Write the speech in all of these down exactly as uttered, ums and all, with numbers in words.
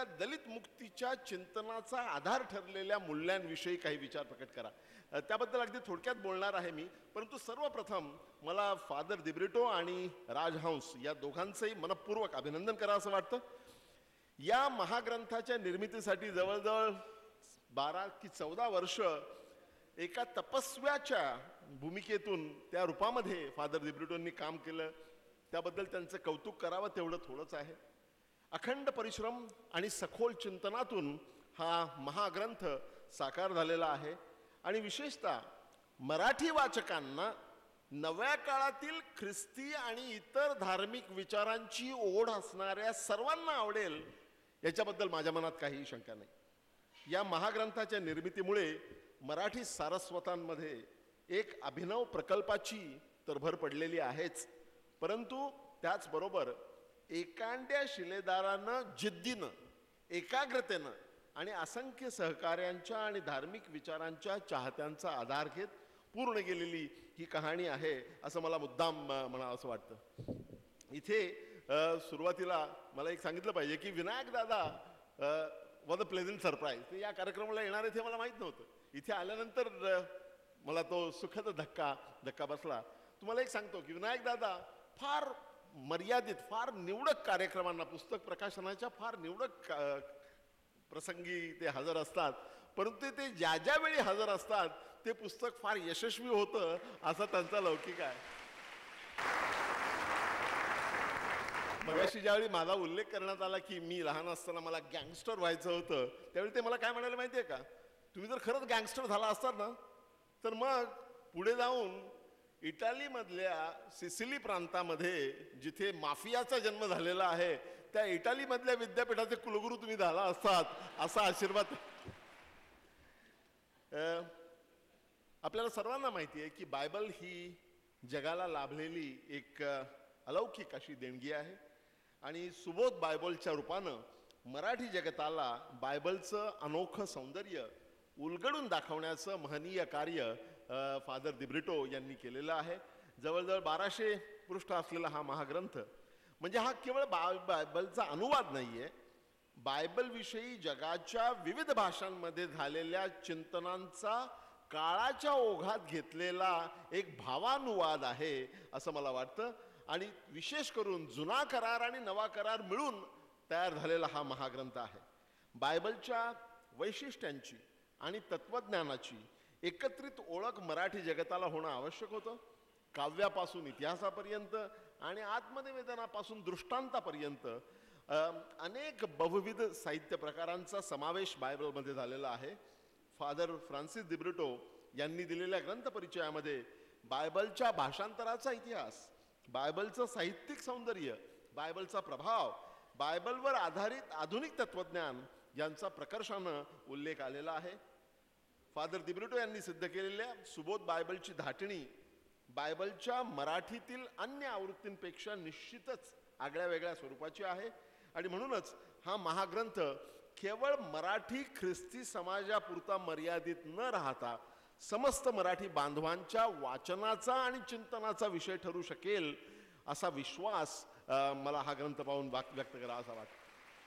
दलित मुक्तीच्या चिंतनाचा आधार ठरलेल्या मूल्यांविषयी काही विचार प्रकट करा. त्याबद्दल अगदी थोडक्यात बोलणार आहे मी, परंतु सर्वप्रथम मला फादर दिब्रिटो आणि राजहंस या दोघांचंही मनपूर्वक अभिनंदन करा असं वाटतं. या महाग्रंथाच्या निर्मितीसाठी जवळजवळ बारा की चौदा वर्ष एका तपस्व्याच्या भूमिकेतून त्या रूपामध्ये फादर दिब्रिटोंनी काम केलं. त्याबद्दल त्यांचं कौतुक करावं तेवढं थोडंच आहे. अखंड परिश्रम आणि सखोल चिंतनातून हा महाग्रंथ साकार झालेला आहे आणि विशेषतः मराठी वाचकांना नव्या काळातील ख्रिस्ती आणि इतर धार्मिक विचारांची ओढ असणाऱ्या सर्वांना आवडेल याच्याबद्दल माझ्या मनात काहीही शंका नाही. या महाग्रंथाच्या निर्मितीमुळे मराठी सारस्वतांमध्ये एक अभिनव प्रकल्पाची तर भर पडलेली आहेच, परंतु त्याचबरोबर एकांड्या शिलेदारानं जिद्दीनं, एकाग्रतेनं आणि असंख्य सहकार्यांच्या आणि धार्मिक विचारांच्या चाहत्यांचा आधार घेत पूर्ण केलेली ही कहाणी आहे असं मला मुद्दाम म्हणावं असं वाटतं. इथे सुरुवातीला मला एक सांगितलं पाहिजे की विनायक दादा वॉज अ प्लेझंट सरप्राईज. ते या कार्यक्रमाला येणार आहे ते मला माहीत नव्हतं. इथे आल्यानंतर मला तो सुखद धक्का धक्का बसला. तुम्हाला एक सांगतो की विनायक दादा फार मर्यादित, फार निवडक कार्यक्रमांना, पुस्तक प्रकाशनाच्या फार निवडक प्रसंगी ते हजर असतात, परंतु ते ज्या ज्या वेळी हजर असतात ते पुस्तक फार यशस्वी होतं असा त्यांचा लौकिक आहे. मगाशी ज्यावेळी माझा उल्लेख करण्यात आला की मी लहान असताना मला गँगस्टर व्हायचं होतं, त्यावेळी ते मला काय म्हणाले माहिती आहे का, तुम्ही जर खरंच गँगस्टर झाला असतात ना तर मग पुढे जाऊन इटालीमधल्या सिसिली प्रांतामध्ये जिथे माफियाचा जन्म झालेला आहे त्या इटालीमधल्या विद्यापीठाचे कुलगुरू तुम्ही झाला असतात असा आशीर्वाद. आपल्याला सर्वांना माहिती आहे की बायबल ही जगाला लाभलेली एक अलौकिक अशी देणगी आहे आणि सुबोध बायबलच्या रूपानं मराठी जगताला बायबलचं अनोखं सौंदर्य उलगडून दाखवण्याचं महनीय कार्य फादर दिब्रिटो यांनी केलेलं आहे. जवळजवळ बाराशे पृष्ठ असलेला हा महाग्रंथ म्हणजे हा केवळ बा बायबलचा अनुवाद नाही आहे, बायबलविषयी जगाच्या विविध भाषांमध्ये झालेल्या चिंतनांचा काळाच्या ओघात घेतलेला एक भावानुवाद आहे असं मला वाटतं. आणि विशेष करून जुना करार आणि नवा करार मिळून तयार झालेला हा महाग्रंथ आहे. बायबलच्या वैशिष्ट्यांची आणि तत्त्वज्ञानाची एकत्रित ओळख मराठी जगताला होणं आवश्यक होतं. काव्यापासून इतिहासापर्यंत आणि आत्मनिवेदनापासून दृष्टांतापर्यंत अनेक बहुविध साहित्य प्रकारांचा समावेश बायबलमध्ये झालेला आहे. फादर फ्रान्सिस दिब्रिटो यांनी दिलेल्या ग्रंथपरिचयामध्ये बायबलच्या भाषांतराचा इतिहास, बायबलचं साहित्यिक सौंदर्य, बायबलचा प्रभाव, बायबलवर आधारित आधुनिक तत्त्वज्ञान यांचा प्रकर्षानं उल्लेख आलेला आहे. फादर दिब्रिटो यांनी सिद्ध केलेल्या सुबोध बायबलची धाटणी बायबलच्या मराठीतील अन्य आवृत्तींपेक्षा निश्चितच आगळ्या वेगळ्या स्वरूपाची आहे आणि म्हणूनच हा महाग्रंथ केवळ मराठी ख्रिस्ती समाजापुरता मर्यादित न राहता समस्त मराठी बांधवांच्या वाचनाचा आणि चिंतनाचा विषय ठरू शकेल असा विश्वास मला हा ग्रंथ पाहून व्यक्त करा असा वाटतं.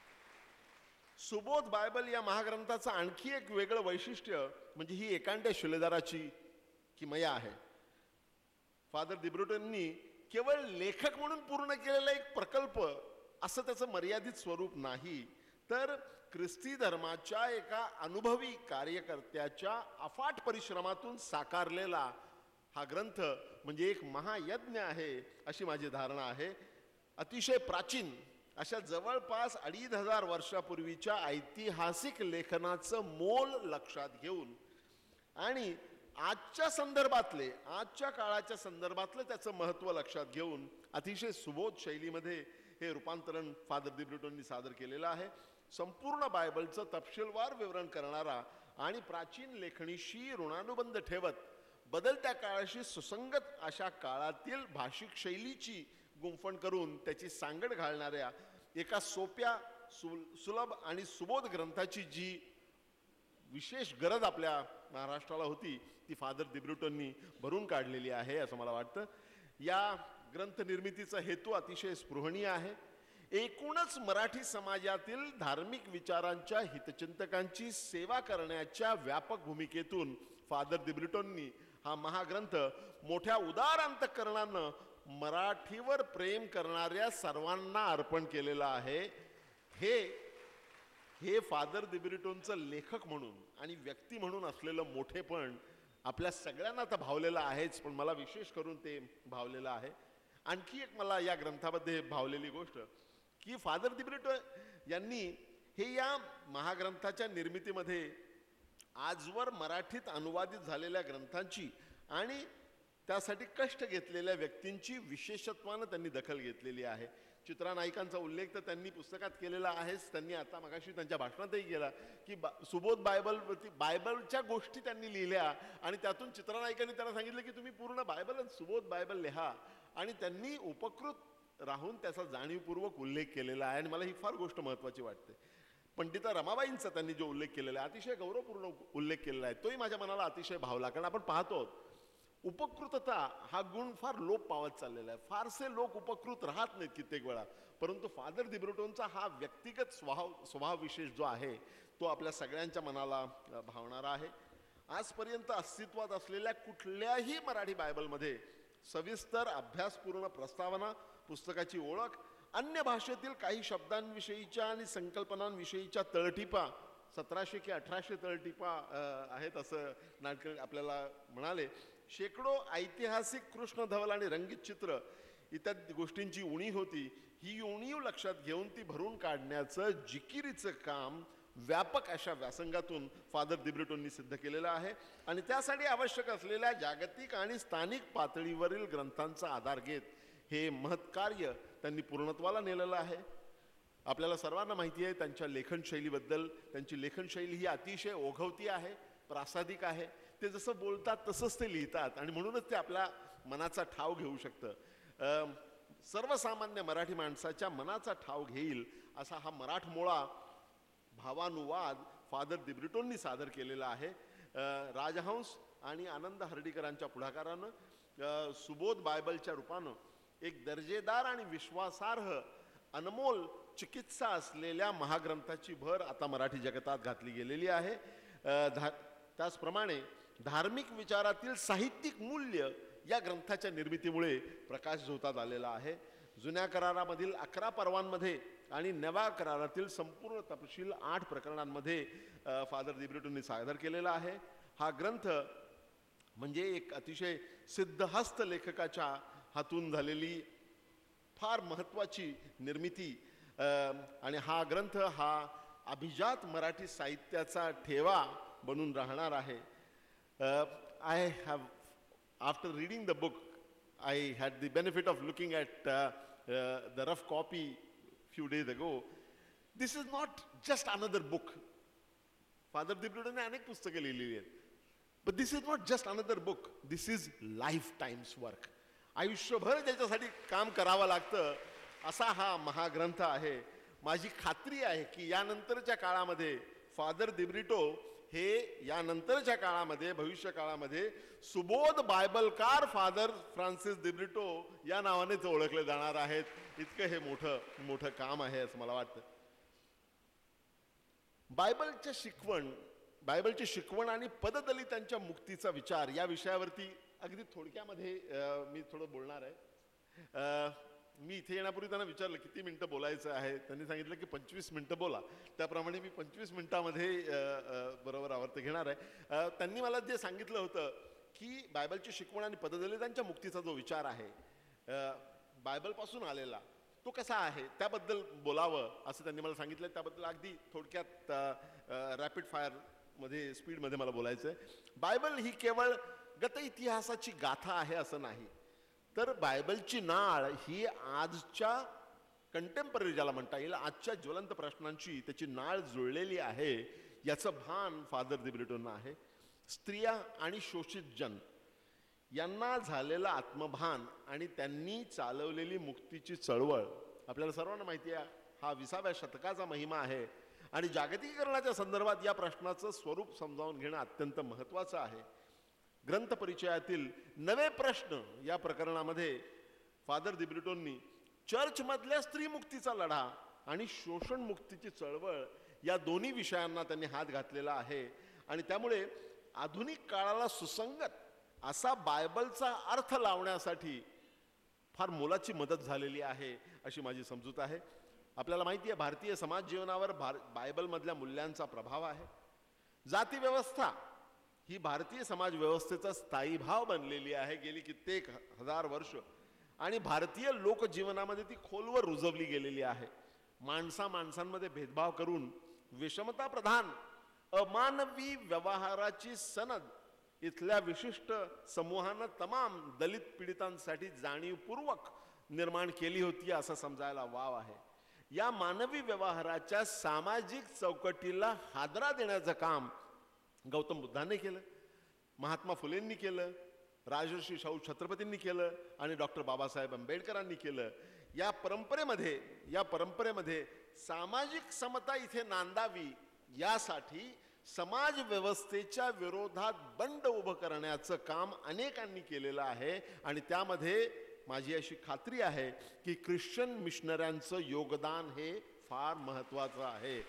सुबोध बायबल या महाग्रंथाचं आणखी एक वेगळं वैशिष्ट्य म्हणजे ही एकांड्या शिलेदाराची किमया आहे. फादर दिब्रिटोंनी केवळ लेखक म्हणून पूर्ण केलेला एक प्रकल्प असं त्याचं मर्यादित स्वरूप नाही, तर ख्रिस्ती धर्माच्या एका अनुभवी कार्यकर्त्याच्या अफाट परिश्रमातून साकारलेला हा ग्रंथ म्हणजे एक महायज्ञ आहे अशी माझी धारणा आहे. अतिशय प्राचीन अशा जवळपास अडीच हजार वर्षापूर्वीच्या ऐतिहासिक लेखनाचं मोल लक्षात घेऊन आणि आजच्या संदर्भातले आजच्या काळाच्या संदर्भातलं त्याचं महत्त्व लक्षात घेऊन अतिशय सुबोध शैलीमध्ये हे रूपांतरण फादर दिब्रिटोंनी सादर केलेलं आहे. संपूर्ण बायबलचं तपशीलवार विवरण करणारा आणि प्राचीन लेखणीशी ऋणानुबंध ठेवत बदलत्या काळाशी सुसंगत अशा काळातील भाषिक शैलीची गुंफण करून त्याची सांगड घालणाऱ्या एका सोप्या सुल सुलभ आणि सुबोध ग्रंथाची जी विशेष गरज आपल्या महाराष्ट्राला होती ती फादर दिब्रिटोंनी भरून काढलेली आहे असं मला वाटतं. या ग्रंथ निर्मितीचा हेतू अतिशय स्पृहणीय आहे. एकूणच मराठी समाजातील धार्मिक विचारांच्या हितचिंतकांची सेवा करण्याच्या व्यापक भूमिकेतून फादर दिब्रिटोंनी हा महाग्रंथ मोठ्या उदार अंतःकरणानं मराठीवर प्रेम करणाऱ्या सर्वांना अर्पण केलेला आहे. हे हे फादर दिब्रिटोंचं लेखक म्हणून आणि व्यक्ती म्हणून असलेलं मोठेपण आपल्या सगळ्यांना तर भावलेलं आहेच, पण मला विशेष करून ते भावलेलं आहे. आणखी एक मला या ग्रंथामध्ये भावलेली गोष्ट की फादर दिब्रिटो यांनी हे या महाग्रंथाच्या निर्मितीमध्ये आजवर मराठीत अनुवादित झालेल्या ग्रंथांची आणि त्यासाठी कष्ट घेतलेल्या व्यक्तींची विशेषत्वानं त्यांनी दखल घेतलेली आहे. चित्रा नाईकांचा उल्लेख तर त्यांनी पुस्तकात केलेला आहेच. त्यांनी आता मगाशी त्यांच्या भाषणातही केला की बा सुबोध बायबल बायबलच्या गोष्टी त्यांनी लिहिल्या आणि त्यातून चित्रा नाईकांनी त्यांना सांगितलं की तुम्ही पूर्ण बायबल आणि सुबोध बायबल लिहा, आणि त्यांनी उपकृत राहून त्याचा जाणीवपूर्वक उल्लेख केलेला आहे. आणि मला ही फार गोष्ट महत्त्वाची वाटते. पंडिता रमाबाईंचा त्यांनी जो उल्लेख केलेला आहे, अतिशय गौरवपूर्ण उल्लेख केलेला आहे, तोही माझ्या मनाला अतिशय भावला. कारण आपण पाहतो उपकृतता हा गुण फार लोप पावत चाललेला आहे. फारसे लोक उपकृत राहत नाहीत कित्येक वेळा, परंतु फादर दिब्रिटोंचा हा व्यक्तिगत स्वभाव स्वभाव विशेष जो आहे तो आपल्या सगळ्यांच्या मनाला भावणारा आहे. आजपर्यंत अस्तित्वात असलेल्या कुठल्याही मराठी बायबलमध्ये सविस्तर अभ्यासपूर्ण प्रस्तावना, पुस्तकाची ओळख, अन्य भाषेतील काही शब्दांविषयीच्या आणि संकल्पनांविषयीच्या तळटीपा, सतराशे की अठराशे तळटीपा आहेत असं नाटक आपल्याला म्हणाले, शेकडो ऐतिहासिक कृष्णधवल आणि रंगीत चित्र इत्यादी गोष्टींची उणीव होती. ही उणीव लक्षात घेऊन ती भरून काढण्याचं जिकिरीचं काम व्यापक अशा व्यासंगातून फादर दिब्रिटोंनी सिद्ध केलेलं आहे. आणि त्यासाठी आवश्यक असलेल्या जागतिक आणि स्थानिक पातळीवरील ग्रंथांचा आधार घेत हे महत्कार्य त्यांनी पूर्णत्वाला नेलेलं आहे. आपल्याला सर्वांना माहिती आहे त्यांच्या लेखनशैलीबद्दल. त्यांची लेखनशैली ही अतिशय ओघवती आहे, प्रासादिक आहे. ते जसं बोलतात तसंच ते लिहितात आणि म्हणूनच ते आपल्या मनाचा ठाव घेऊ शकतं. सर्वसामान्य मराठी माणसाच्या मनाचा ठाव घेईल असा हा मराठमोळा भावानुवाद फादर दिब्रिटोंनी सादर केलेला आहे. राजहंस आणि आनंद हर्डीकरांच्या पुढाकारानं सुबोध बायबलच्या रूपानं एक दर्जेदार आणि विश्वासार्ह अनमोल चिकित्सा असलेल्या महाग्रंथाची भर आता मराठी जगतात घातली गेलेली आहे. धा त्याचप्रमाणे धार्मिक विचारातील साहित्यिक मूल्य या ग्रंथाच्या निर्मितीमुळे प्रकाश झोतात आलेला आहे. जुन्या करारामधील अकरा पर्वांमध्ये आणि नव्या करारातील संपूर्ण तपशील आठ प्रकरणांमध्ये फादर दिब्रिटोंनी सादर केलेला आहे. हा ग्रंथ म्हणजे एक अतिशय सिद्धहस्त लेखकाच्या हातून झालेली फार महत्त्वाची निर्मिती. आणि हा ग्रंथ हा अभिजात मराठी साहित्याचा ठेवा बनून राहणार आहे. I have after reading the book I had the benefit of looking at uh, uh, the rough copy few days ago. This is not just another book. Father Dibriton ने अनेक पुस्तके लिहिलेली आहेत. But this is not just another book. This is lifetime's work. आयुष्यभर त्याच्यासाठी काम करावं लागतं असा हा महाग्रंथ आहे. माझी खात्री आहे की यानंतरच्या काळामध्ये फादर दिब्रिटो हे यानंतरच्या काळामध्ये भविष्य काळामध्ये सुबोध बायबलकार फादर फ्रान्सिस दिब्रिटो या नावानेच ओळखले जाणार आहेत. इतकं हे मोठं मोठं काम आहे असं मला वाटतं. बायबलच्या शिकवण बायबलची शिकवण आणि पददलितांच्या मुक्तीचा विचार या विषयावरती अगदी थोडक्यामध्ये मी थोडं बोलणार आहे. मी इथे येण्यापूर्वी त्यांना विचारलं किती मिनटं बोलायचं आहे. त्यांनी सांगितलं की पंचवीस मिनटं बोला. त्याप्रमाणे मी पंचवीस मिनटामध्ये बरोबर आवर्त घेणार आहे. त्यांनी मला जे सांगितलं होतं की बायबलची शिकवण आणि पददलितांच्या मुक्तीचा जो विचार आहे बायबलपासून आलेला तो कसा आहे त्याबद्दल बोलावं असं त्यांनी मला सांगितलं. त्याबद्दल अगदी थोडक्यात रॅपिड फायरमध्ये स्पीडमध्ये मला बोलायचं आहे. बायबल ही केवळ गत इतिहासाची गाथा आहे असं नाही, तर बायबलची नाळ ही आजच्या कंटेम्पररी ज्याला म्हणता येईल आजच्या ज्वलंत प्रश्नांची त्याची नाळ जुळलेली आहे याचं भान फादर दिब्रिटोंना आहे. स्त्रिया आणि शोषित जन यांना झालेलं आत्मभान आणि त्यांनी चालवलेली मुक्तीची चळवळ आपल्याला सर्वांना माहिती आहे. हा विसाव्या शतकाचा महिमा आहे आणि जागतिकीकरणाच्या संदर्भात या प्रश्नाचं स्वरूप समजावून घेणं अत्यंत महत्त्वाचं आहे. ग्रंथ परिचयातील नवे प्रश्न या प्रकरणामध्ये फादर दिब्रिटोंनी चर्चमधल्या स्त्रीमुक्तीचा लढा आणि शोषणमुक्तीची चळवळ या दोन्ही विषयांना त्यांनी हात घातलेला आहे. आणि त्यामुळे आधुनिक काळाला सुसंगत असा बायबलचा अर्थ लावण्यासाठी फार मोलाची मदत झालेली आहे अशी माझी समजूत आहे. आपल्याला माहिती आहे भारतीय समाज जीवनावर भार बायबलमधल्या मूल्यांचा प्रभाव आहे. जातीव्यवस्था ही भारतीय समाज व्यवस्थेचा स्थायी भाव बनलेली आहे गेली कित्येक हजार वर्ष आणि भारतीय लोकजीवनामध्ये ती खोलवर रुजवली गेलेली आहे. माणसा माणसांमध्ये भेदभाव करून विषमता प्रधान अमानवी व्यवहाराची सनद इथल्या विशिष्ट समूहानं तमाम दलित पीडितांसाठी जाणीवपूर्वक निर्माण केली होती असं समजायला वाव आहे. या मानवी व्यवहाराच्या सामाजिक चौकटीला हादरा देण्याचं काम गौतम बुद्धांनी केलं, महात्मा फुलेंनी केलं, राजर्षी शाहू छत्रपतींनी केलं आणि डॉक्टर बाबासाहेब आंबेडकरांनी केलं. या परंपरेमध्ये या परंपरेमध्ये सामाजिक समता इथे नांदावी यासाठी समाज व्यवस्थेच्या विरोधात बंड उभं करण्याचं काम अनेकांनी केलेलं आहे. आणि त्यामध्ये माझी अशी खात्री आहे की ख्रिश्चन मिशनऱ्यांचं योगदान हे फार महत्वाचं आहे.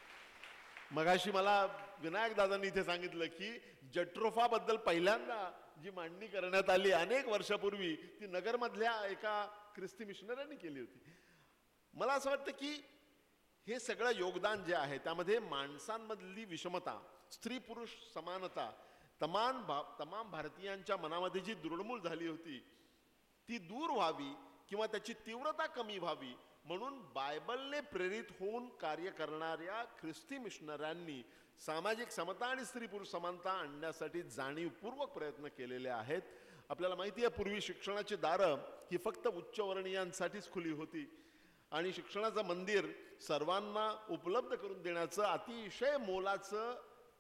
मगाशी मला विनायक दादांनी इथे सांगितलं की जट्रोफाबद्दल पहिल्यांदा जी मांडणी करण्यात आली अनेक वर्षापूर्वी ती नगरमधल्या एका ख्रिस्ती मिशनऱ्यांनी केली होती. मला असं वाटतं की हे सगळं योगदान जे आहे त्यामध्ये माणसांमधली विषमता, स्त्री पुरुष समानता तमाम भा तमाम भारतीयांच्या मनामध्ये जी दृढमूल झाली होती ती दूर व्हावी किंवा त्याची तीव्रता कमी व्हावी म्हणून बायबलने प्रेरित होऊन कार्य करणाऱ्या ख्रिस्ती मिशनऱ्यांनी सामाजिक समता आणि स्त्री पुरुष समानता आणण्यासाठी जाणीवपूर्वक प्रयत्न केलेले आहेत. आपल्याला माहिती आहे पूर्वी शिक्षणाची दारं ही फक्त उच्चवर्णीयांसाठीच खुली होती आणि शिक्षणाचं मंदिर सर्वांना उपलब्ध करून देण्याचं अतिशय मोलाचं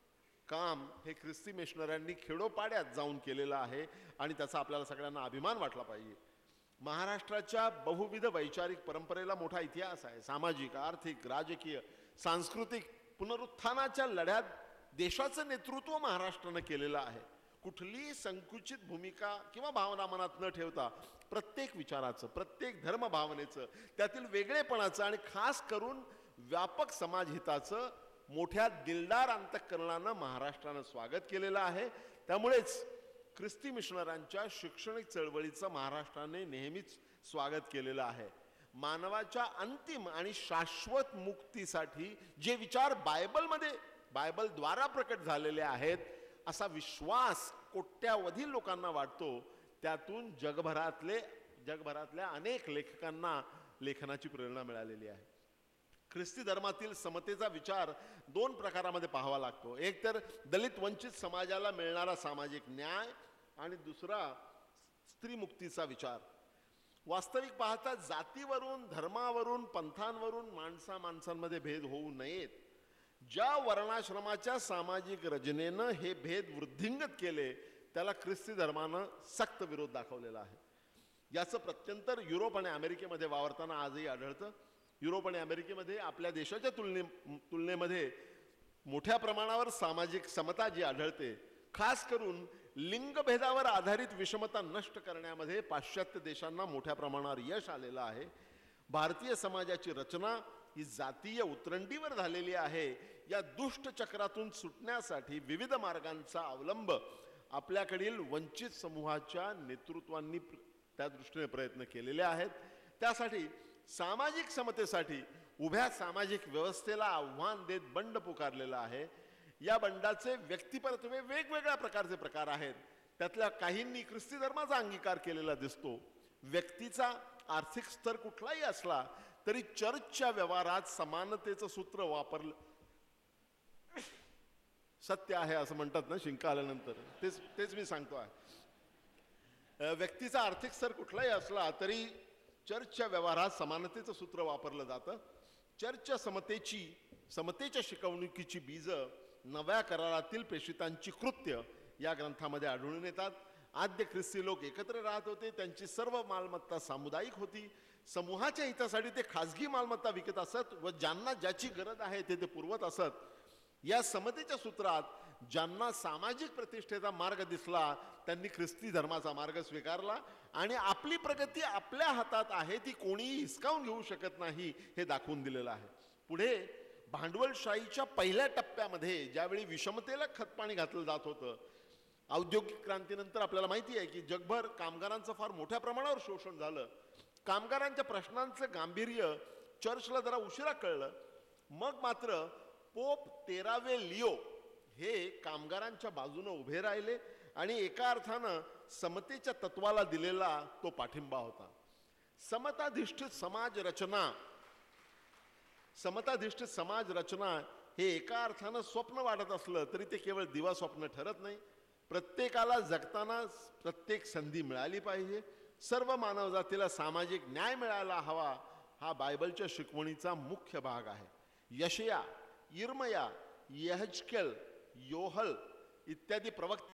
काम हे ख्रिस्ती मिशनऱ्यांनी खेडोपाड्यात जाऊन केलेलं आहे आणि त्याचा आपल्याला सगळ्यांना अभिमान वाटला पाहिजे. महाराष्ट्राच्या बहुविध वैचारिक परंपरेला मोठा इतिहास आहे. सामाजिक, आर्थिक, राजकीय, सांस्कृतिक पुनरुत्थानाच्या लढ्यात देशाचं नेतृत्व महाराष्ट्रानं केलेलं आहे. कुठलीही संकुचित भूमिका किंवा भावना मनात न ठेवता प्रत्येक विचाराचं, प्रत्येक धर्म भावनेचं, त्यातील वेगळेपणाचं आणि खास करून व्यापक समाजहिताचं मोठ्या दिलदार अंतःकरणानं महाराष्ट्रानं स्वागत केलेलं आहे. त्यामुळेच ख्रिस्ती मिशनरांच्या शैक्षणिक चळवळीचं महाराष्ट्राने नेहमीच स्वागत केलेलं आहे. मानवाच्या अंतिम आणि शाश्वत मुक्तीसाठी जे विचार बायबलमध्ये बायबलद्वारा प्रकट झालेले आहेत असा विश्वास कोट्यावधी लोकांना वाटतो. त्यातून जगभरातले जगभरातल्या अनेक लेखकांना लेखनाची प्रेरणा मिळालेली आहे. ख्रिस्ती धर्मातील समतेचा विचार दोन प्रकारामध्ये पाहावा लागतो. एक तर दलित वंचित समाजाला मिळणारा सामाजिक न्याय आणि दुसरा स्त्रीमुक्तीचा विचार. वास्तविक पाहता जातीवरून, धर्मावरून, पंथांवरून माणसा माणसांमध्ये भेद होऊ नयेत. ज्या वर्णाश्रमाच्या सामाजिक रचनेनं हे भेद वृद्धिंगत केले त्याला ख्रिस्ती धर्मानं सक्त विरोध दाखवलेला आहे. याचं प्रत्यंतर युरोप आणि अमेरिकेमध्ये वावरताना आजही आढळतं. युरोप आणि अमेरिकेमध्ये आपल्या देशाच्या तुलने तुलनेमध्ये मोठ्या प्रमाणावर सामाजिक समता जी आढळते, खास करून लिंगभेदावर आधारित विषमता नष्ट करण्यामध्ये पाश्चात्य देशांना मोठ्या प्रमाणावर यश आलेलं आहे. भारतीय समाजाची रचना ही जातीय उतरंडीवर झालेली आहे. या दुष्ट चक्रातून सुटण्यासाठी विविध मार्गांचा अवलंब आपल्याकडील वंचित समूहाच्या नेतृत्वांनी त्या दृष्टीने प्रयत्न केलेले आहेत. त्यासाठी सामाजिक समतेसाठी उभ्या सामाजिक व्यवस्थेला आव्हान देत बंड पुकारलेला आहे. या बंडाचे व्यक्तिपरत्वे वेगवेगळ्या प्रकारचे प्रकार आहेत. त्यातल्या काहींनी ख्रिस्ती धर्माचा अंगीकार केलेला दिसतो. व्यक्तीचा आर्थिक स्तर कुठलाही असला तरी चर्चच्या व्यवहारात समानतेचं सूत्र वापरलं सत्य आहे असं म्हणतात ना शिंका आल्यानंतर. तेच तेच मी सांगतो आहे. व्यक्तीचा आर्थिक स्तर कुठलाही असला तरी चर्चच्या व्यवहारात समानतेचं सूत्र वापरलं जातं. चर्चच्या समतेची समतेच्या शिकवणुकीची बीज नव्या करारातील प्रेषितांची कृत्य या ग्रंथामध्ये आढळून येतात. आद्य ख्रिस्ती लोक एकत्र राहत होते. त्यांची सर्व मालमत्ता सामुदायिक होती. समूहाच्या हितासाठी ते खाजगी मालमत्ता विकत असत व ज्यांना ज्याची गरज आहे ते ते पुरवत असत. या समतेच्या सूत्रात ज्यांना सामाजिक प्रतिष्ठेचा मार्ग दिसला त्यांनी ख्रिस्ती धर्माचा मार्ग स्वीकारला आणि आपली प्रगती आपल्या हातात आहे, ती कोणीही हिसकावून घेऊ शकत नाही हे दाखवून दिलेलं आहे. पुढे भांडवलशाहीच्या पहिल्या टप्प्यामध्ये ज्यावेळी विषमतेला खतपाणी घातलं जात होतं, औद्योगिक क्रांतीनंतर आपल्याला माहिती आहे की जगभर कामगारांचं फार मोठ्या प्रमाणावर शोषण झालं. कामगारांच्या प्रश्नांचं गांभीर्य चर्चला जरा उशिरा कळलं. मग मात्र पोप तेरावे लिओ हे कामगारांच्या बाजूने उभे राहिले आणि एका अर्थानं समतेच्या तत्वाला दिलेला तो पाठिंबा होता. समताधिष्ठित समाज रचना समताधिष्ठित समाज रचना हे एका अर्थानं स्वप्न वाटत असलं तरी ते केवळ दिवा स्वप्न ठरत नाही. प्रत्येकाला जगताना प्रत्येक संधी मिळाली पाहिजे. सर्व मानवजातीला सामाजिक न्याय मिळायला हवा, हा बायबलच्या शिकवणीचा मुख्य भाग आहे. यशया, इर्मया, यहजकेल, योहल इत्यादी प्रवक्ते